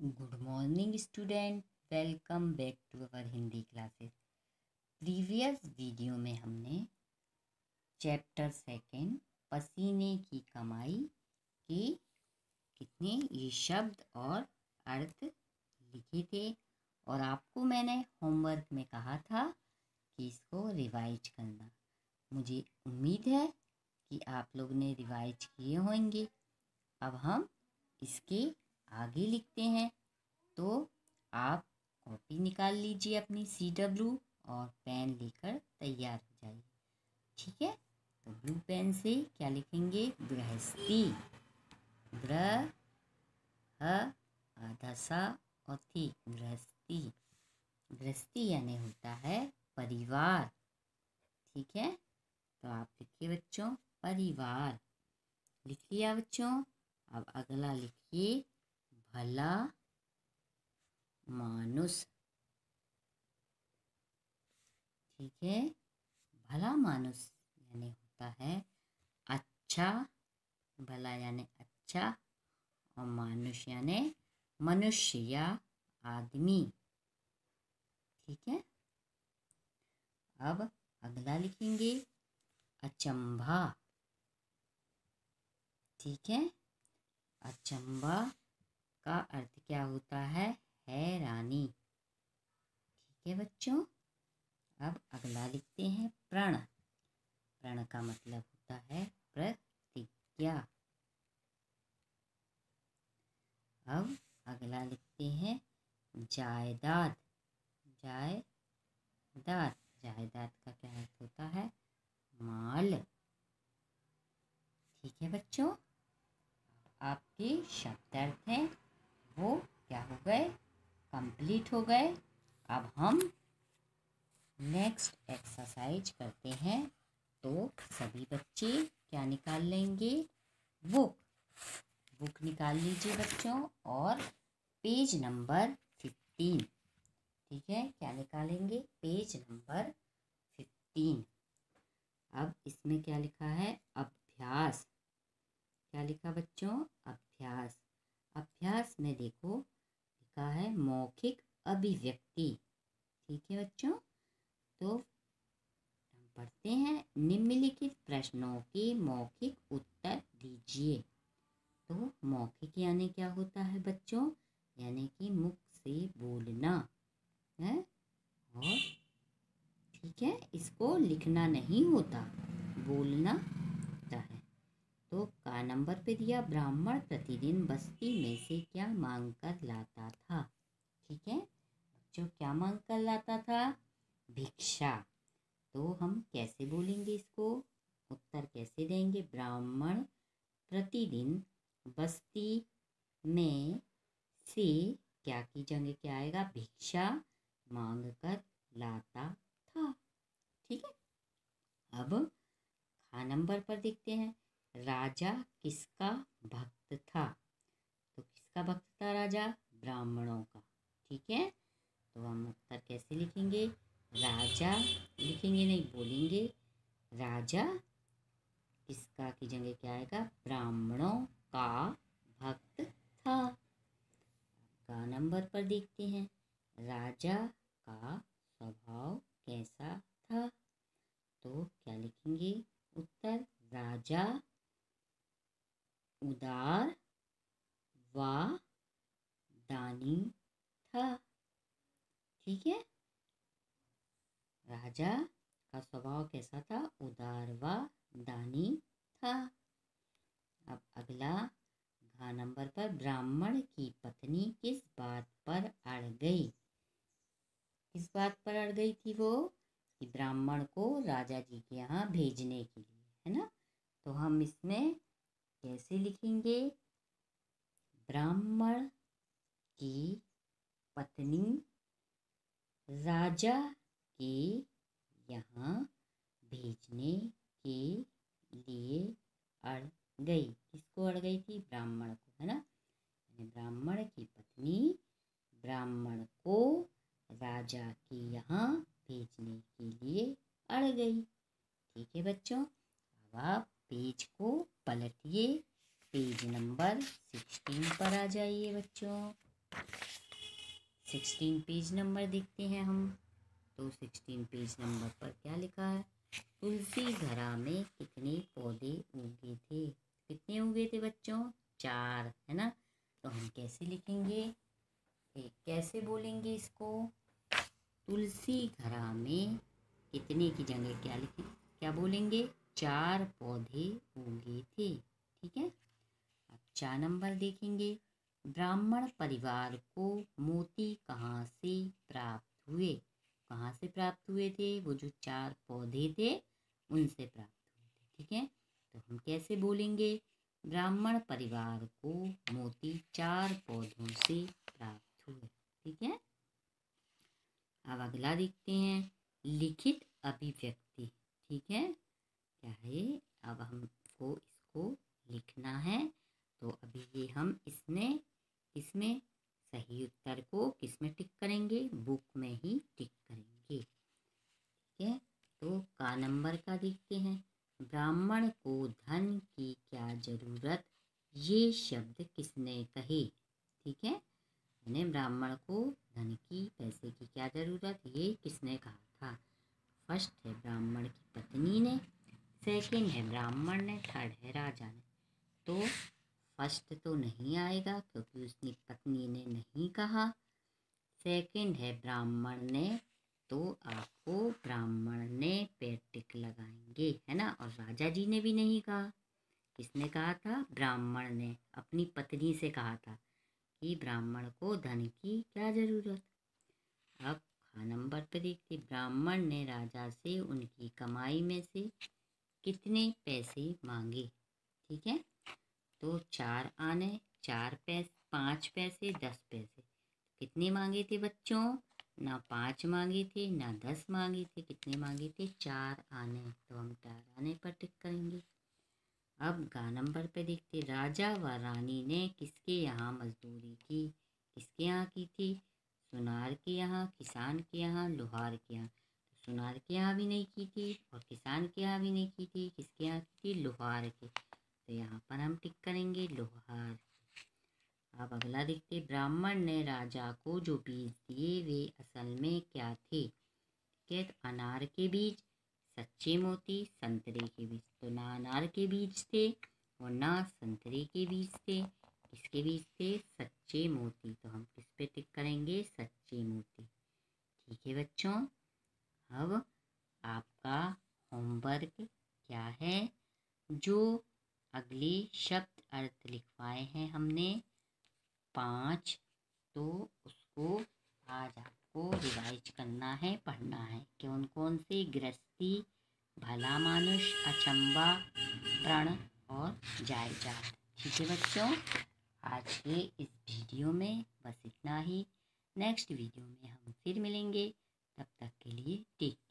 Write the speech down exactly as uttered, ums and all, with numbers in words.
Good morning student, welcome back to our Hindi classes. Previous video में हमने chapter second पसीने की कमाई के कितने ये शब्द और अर्थ लिखे थे और आपको मैंने होमवर्क में कहा था कि इसको रिवाइज करना। मुझे उम्मीद है कि आप लोग ने रिवाइज किए होंगे। अब हम इसके आगे लिखते हैं, तो आप कॉपी निकाल लीजिए अपनी सी डब्ल्यू और पेन लेकर तैयार हो जाइए। ठीक है, तो ब्लू पेन से क्या लिखेंगे? गृहस्थी। ग्रह आधा सा और थी, गृहस्थी। गृहस्थी यानी होता है परिवार। ठीक है, तो आप लिखिए बच्चों परिवार। लिख लिया बच्चों। अब अगला लिखिए भला मानुष। ठीक है, भला मानुष यानी होता है अच्छा। भला यानी अच्छा और मानुष यानी मनुष्य या आदमी। ठीक है, अब अगला लिखेंगे अचंभा। ठीक है, अचंभा का अर्थ क्या होता है? हैरानी। ठीक है बच्चों, अब अगला लिखते हैं प्रण। प्रण का मतलब होता है प्रतिज्ञा। अब अगला लिखते हैं जायदाद। जायदाद जायदाद का क्या अर्थ होता है? माल। ठीक है बच्चों, आपके शब्द अर्थ हैं वो क्या हो गए? कंप्लीट हो गए। अब हम नेक्स्ट एक्सरसाइज करते हैं। तो सभी बच्चे क्या निकाल लेंगे? बुक। बुक निकाल लीजिए बच्चों और पेज नंबर फिफ्टीन। ठीक है, क्या निकालेंगे? Page number fifteen. अब इसमें क्या लिखा है? अभ्यास। क्या लिखा बच्चों? अभ्यास। अभ्यास में देखो लिखा है मौखिक अभिव्यक्ति। ठीक है बच्चों, तो हम पढ़ते हैं निम्नलिखित प्रश्नों के मौखिक उत्तर दीजिए। तो मौखिक यानी क्या होता है बच्चों? यानी कि मुख से बोलना है। और ठीक है, इसको लिखना नहीं होता, बोलना होता है। तो का नंबर पे दिया ब्राह्मण प्रतिदिन बस्ती में से क्या मांग कर लाता था। ठीक है बच्चों, क्या मांग कर लाता था? भिक्षा। तो हम कैसे बोलेंगे इसको? उत्तर कैसे देंगे? ब्राह्मण प्रतिदिन बस्ती में से क्या की जगह क्या आएगा? भिक्षा मांग कर लाता था। ठीक है, अब खा नंबर पर देखते हैं राजा किसका भक्त था। तो किसका भक्त था राजा? ब्राह्मणों का। ठीक है, तो हम उत्तर कैसे लिखेंगे? राजा लिखेंगे नहीं, बोलेंगे राजा किसका की जगह क्या आएगा? ब्राह्मणों का भक्त था। का नंबर पर देखते हैं राजा का स्वभाव कैसा था। तो क्या लिखेंगे? उत्तर राजा उदार व दानी था। ठीक है, राजा का स्वभाव कैसा था? उदार व दानी था। अब अगला घा नंबर पर ब्राह्मण की पत्नी किस बात पर अड़ गई। किस बात पर अड़ गई थी वो? कि ब्राह्मण को राजा जी के यहाँ भेजने के लिए, है ना। तो हम इसमें कैसे लिखेंगे? ब्राह्मण की पत्नी राजा के यहाँ भेजने के लिए अड़ गई। किसको अड़ गई थी? ब्राह्मण को, है ना। ब्राह्मण की पत्नी ब्राह्मण को राजा के यहाँ भेजने के लिए अड़ गई। ठीक है बच्चों, अब आप पेज को पलटिए, पेज नंबर सिक्सटीन पर आ जाइए बच्चों। सिक्सटीन पेज नंबर देखते हैं हम। तो सिक्सटीन पेज नंबर पर क्या लिखा है? तुलसी घरा में कितने पौधे उगे थे? कितने उगे थे बच्चों? चार, है ना। तो हम कैसे लिखेंगे, एक कैसे बोलेंगे इसको? तुलसी घरा में कितने की जगह क्या लिखें, क्या बोलेंगे? चार पौधे उगे थे। ठीक है। अब चार नंबर देखेंगे। ब्राह्मण परिवार को मोती कहाँ से प्राप्त हुए? कहाँ से प्राप्त हुए थे? वो जो चार पौधे थे उनसे प्राप्त हुए थे। ठीक है। तो हम कैसे बोलेंगे? ब्राह्मण परिवार को मोती चार पौधों से प्राप्त हुए। ठीक है। अब अगला देखते हैं, लिखित अभिव्यक्ति। ठीक है, क्या है? अब हमको इसको लिखना है। तो अभी ये हम इसमें इसमें सही उत्तर को किसमें टिक करेंगे? बुक में ही टिक करेंगे। ठीक है। तो का नंबर का देखते हैं। ब्राह्मण को धन की क्या जरूरत, ये शब्द किसने कहे? ठीक है, मैंने ब्राह्मण को धन की, पैसे की क्या जरूरत, ये किसने कहा था? फर्स्ट है ब्राह्मण की पत्नी ने, सेकंड है ब्राह्मण ने, थर्ड है राजा ने। तो फर्स्ट तो नहीं आएगा क्योंकि उसकी पत्नी ने नहीं कहा। सेकंड है ब्राह्मण ने, तो आपको ब्राह्मण ने पे टिक लगाएंगे, है ना। और राजा जी ने भी नहीं कहा। किसने कहा था? ब्राह्मण ने अपनी पत्नी से कहा था कि ब्राह्मण को धन की क्या जरूरत। अब खा नंबर पे देखते, ब्राह्मण ने राजा से उनकी कमाई में से कितने पैसे मांगे? ठीक है। तो चार आने, चार पैसे, पाँच पैसे, दस पैसे। कितने मांगे थे बच्चों? ना पाँच मांगे थे ना दस मांगे थे, कितने मांगे थे? चार आने। तो हम चार आने पर टिक करेंगे। अब गा नंबर पे देखते, राजा व रानी ने किसके यहाँ मजदूरी की? किसके यहाँ की थी? सुनार के यहाँ, किसान के यहाँ, लोहार के यहाँ। तो सुनार के यहाँ भी नहीं की थी और किसान के यहाँ भी नहीं की थी। किसके यहाँ की थी? लोहार के। तो यहाँ पर हम टिक करेंगे लोहार। अब अगला देखते, ब्राह्मण ने राजा को जो बीज दिए वे असल में क्या थे? ठीक है, तो अनार के बीज, सच्चे मोती, संतरे के बीज। तो ना अनार के बीज थे और ना संतरे के बीज थे। किसके बीज थे? सच्चे मोती। तो हम किस पे टिक करेंगे? सच्चे मोती। ठीक है बच्चों। अब आपका होमवर्क क्या है? जो अगले शब्द अर्थ लिखवाए हैं हमने पाँच, तो उसको आज आपको रिवाइज करना है, पढ़ना है। कौन कौन से? गृहस्थी, भला मानुष, अचंबा, प्रण और जायजात। ठीक है बच्चों, आज के इस वीडियो में बस इतना ही। नेक्स्ट वीडियो में हम फिर मिलेंगे, तब तक के लिए टेक